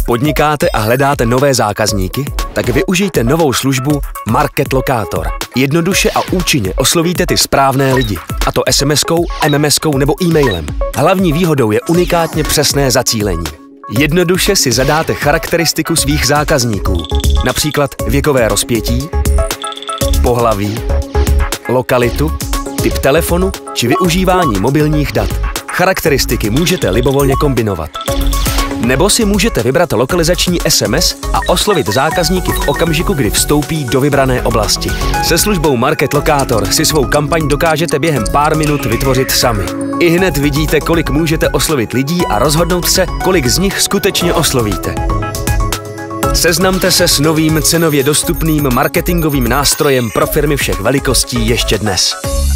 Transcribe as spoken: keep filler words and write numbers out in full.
Podnikáte a hledáte nové zákazníky? Tak využijte novou službu Market Lokátor. Jednoduše a účinně oslovíte ty správné lidi. A to es em eskou, em em eskou nebo e-mailem. Hlavní výhodou je unikátně přesné zacílení. Jednoduše si zadáte charakteristiku svých zákazníků. Například věkové rozpětí, pohlaví, lokalitu, typ telefonu či využívání mobilních dat. Charakteristiky můžete libovolně kombinovat. Nebo si můžete vybrat lokalizační es em es a oslovit zákazníky v okamžiku, kdy vstoupí do vybrané oblasti. Se službou Market Lokátor si svou kampaň dokážete během pár minut vytvořit sami. I hned vidíte, kolik můžete oslovit lidí a rozhodnout se, kolik z nich skutečně oslovíte. Seznamte se s novým cenově dostupným marketingovým nástrojem pro firmy všech velikostí ještě dnes.